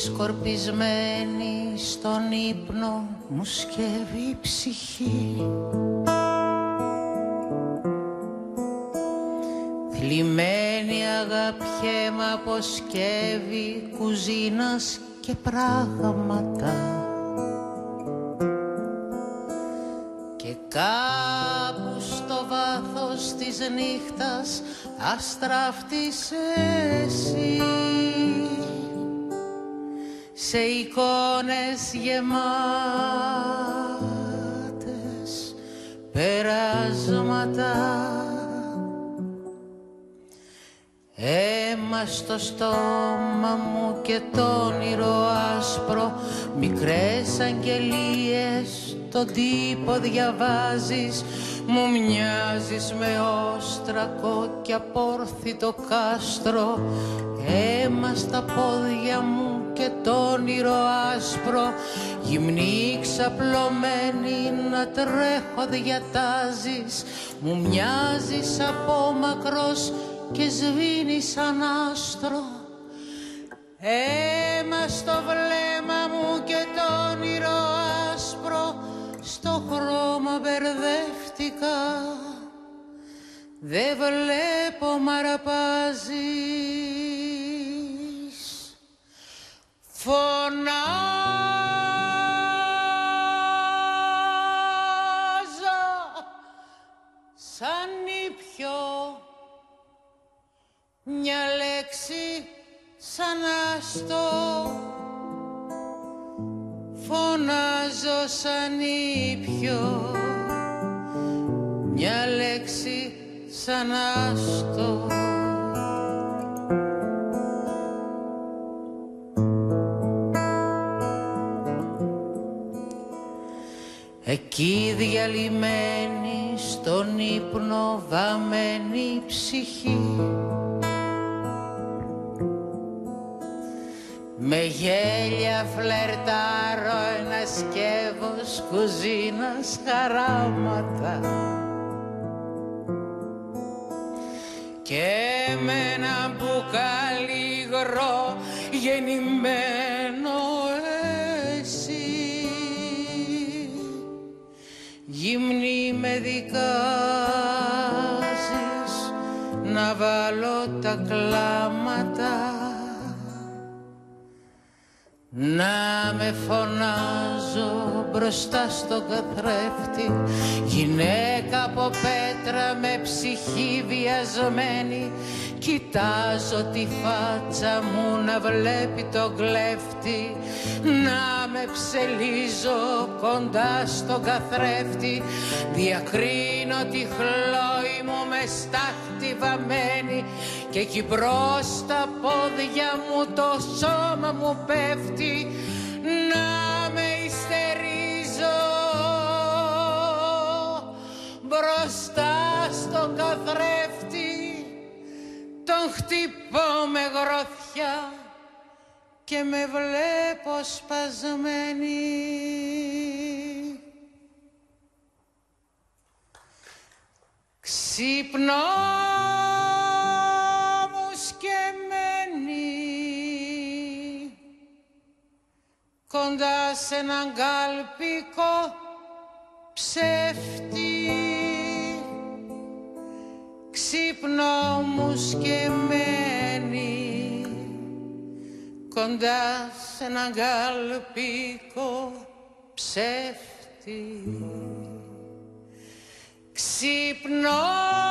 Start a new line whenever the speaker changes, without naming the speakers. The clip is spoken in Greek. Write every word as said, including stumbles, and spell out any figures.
σκορπισμένη στον ύπνο μου σκεύει η ψυχή. Θλιμμένη αγαπιέ μ' αποσκεύει κουζίνας και πράγματα. Και κάπου στο βάθος της νύχτας αστράφτης εσύ, σε εικόνες γεμάτες περάσματα. Αίμα στο στόμα μου και το όνειρο άσπρο, μικρές αγγελίες τον τύπο διαβάζεις. Μου μοιάζεις με όστρακο κι απόρθητο κάστρο. Αίμα στα πόδια μου και το όνειρο άσπρο, γυμνή ξαπλωμένη να τρέχω διατάζεις. Μου μοιάζεις από μακρός και σβήνει σαν άστρο. Αίμα στο βλέμμα μου και το όνειρο άσπρο, στο χρώμα μπερδεύτηκα. Δε βλέπω μ' αραπάζεις. Φωνάζω σαν ήπιο, μια λέξη σαν άστο. Φωνάζω σαν ήπιο, μια λέξη σαν άστο. Εκεί διαλυμένη στον ύπνο βαμμένη ψυχή, με γέλια φλερτάρω ένα σκεύος κουζίνας χαράματα. Και με ένα μπουκάλι υγρό γεννημένο εσύ, γυμνή με δικάζεις να βάλω τα κλάματα. Να με φωνάζω μπροστά στον καθρέφτη, γυναίκα από πέτρα με ψυχή βιασμένη. Κοιτάζω τη φάτσα μου να βλέπει τον κλέφτη, να με ψελίζω κοντά στον καθρέφτη. Διακρίνω τη χλόη μου με στάχτη βαμμένη, και εκεί μπρος στα πόδια μου το σώμα μου πέφτει. Να με υστερίζω μπροστά στον καθρέφτη, τον χτυπώ με γροθιά και με βλέπω σπασμένη. Ξύπνω μου σκεμμένη κοντά σε έναν κάλπικο ψεύτη. Ξύπνω μου σκεμμένη κοντά σε έναν κάλπικο ψεύτη. Ξύπνω